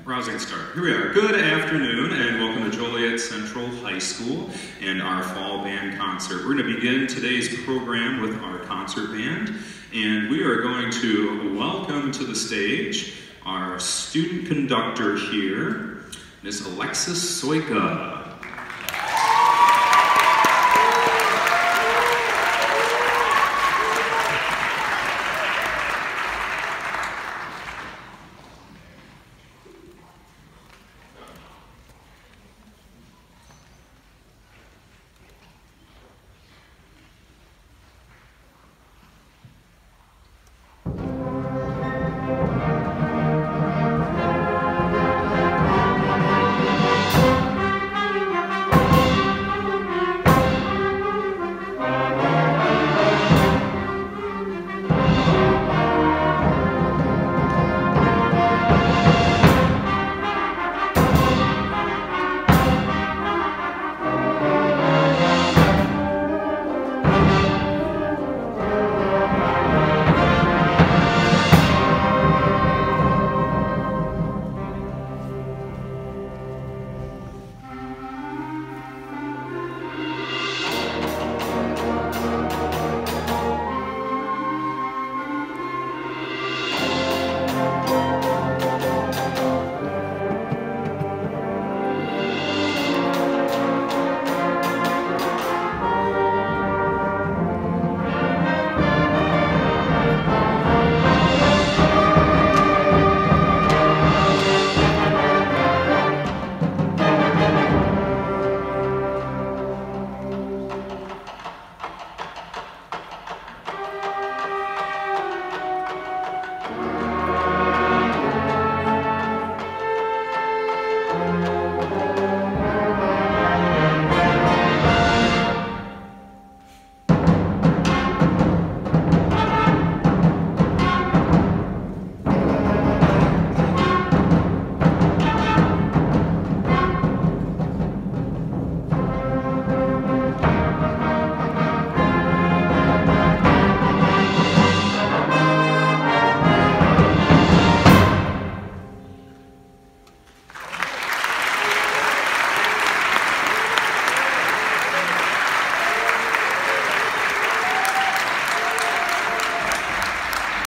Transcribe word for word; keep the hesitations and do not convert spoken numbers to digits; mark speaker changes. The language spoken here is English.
Speaker 1: Rousing get started. Here we are. Good afternoon and welcome to Joliet Central High School and our fall band concert. We're going to begin today's program with our concert band, and we are going to welcome to the stage our student conductor here, Miss Alexis Sujka.